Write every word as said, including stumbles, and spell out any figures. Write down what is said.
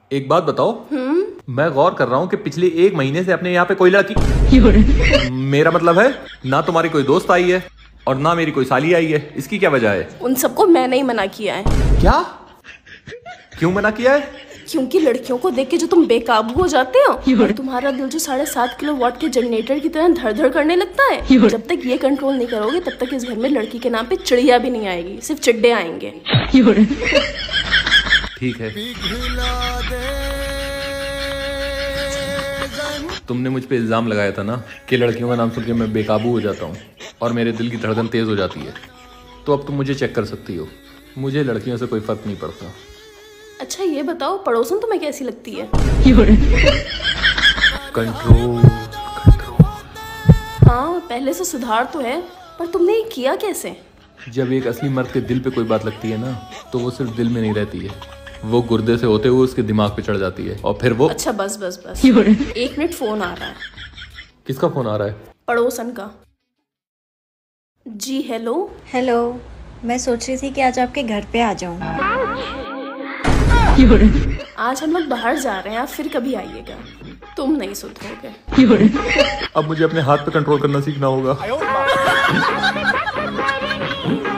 एक बात बताओ। हम्म। मैं गौर कर रहा हूँ कि पिछले एक महीने से अपने यहाँ पे कोई लड़की मेरा मतलब है ना तुम्हारी कोई दोस्त आई है और ना मेरी कोई साली आई है। इसकी क्या वजह है? उन सबको मैंने ही मना किया है। क्या? क्यों मना किया है? क्योंकि लड़कियों को देख के जो तुम बेकाबू हो जाते हो और तुम्हारा दिल जो साढ़े सात किलो वाट के जनरेटर की तरह धड़ धड़ करने लगता है, जब तक ये कंट्रोल नहीं करोगे तब तक इस घर में लड़की के नाम पे चिड़िया भी नहीं आएगी, सिर्फ चिड्डे आएंगे। ठीक है। तुमने मुझ पे इल्जाम लगाया था ना कि लड़कियों का नाम सुन के मैं बेकाबू हो जाता हूँ और मेरे दिल की धड़कन तेज हो जाती है, तो अब तुम मुझे चेक कर सकती हो। मुझे लड़कियों से कोई फर्क नहीं पड़ता। अच्छा ये बताओ, पड़ोसन तुम्हें कैसी लगती है? Control control. हाँ, पहले से सुधार तो है, पर तुमने ये किया कैसे? जब एक असली मर्द के दिल पे कोई बात लगती है ना, तो वो सिर्फ दिल में नहीं रहती है, वो गुर्दे से होते हुए उसके दिमाग पे चढ़ जाती है और फिर वो। अच्छा बस बस बस एक मिनट, फोन आ रहा है। किसका फोन आ रहा है? पड़ोसन का। जी हेलो। हेलो, मैं सोच रही थी कि आज आपके घर पे आ जाऊं। आज हम लोग बाहर जा रहे हैं, आप फिर कभी आइएगा, तुम नहीं सुधरोगे। अब मुझे अपने हाथ पे कंट्रोल करना सीखना होगा।